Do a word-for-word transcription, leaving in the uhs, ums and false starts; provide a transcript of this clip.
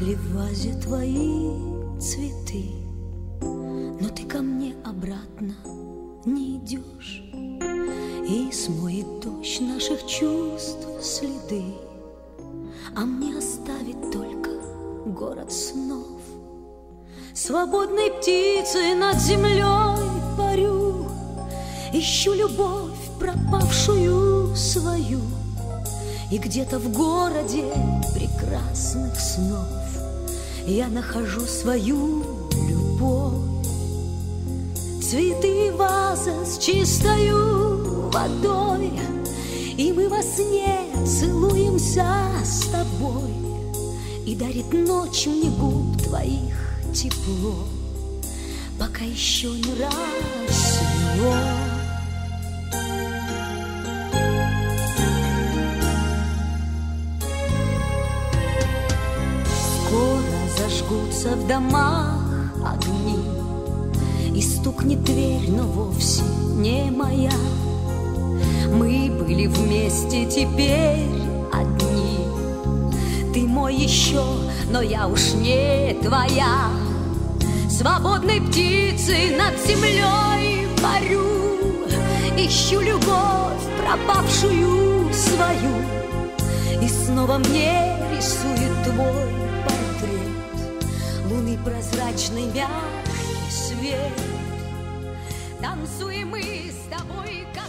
ли в вазе твои цветы, но ты ко мне обратно не идешь, и смоет дождь наших чувств следы, а мне оставит только город снов. Свободной птицей над землей парю, ищу любовь пропавшую свою, и где-то в городе прекрасных снов я нахожу свою любовь. Цветы и ваза с чистою водой, и мы во сне целуемся с тобой, и дарит ночь мне губ твоих тепло, пока еще не рассвело. Зажгутся в домах огни, и стукнет дверь, но вовсе не моя. Мы были вместе, теперь одни. Ты мой еще, но я уж не твоя. Свободной птицей над землей парю, ищу любовь, пропавшую свою, и снова мне рисует твой луны прозрачный мягкий свет. Танцуем мы с тобой.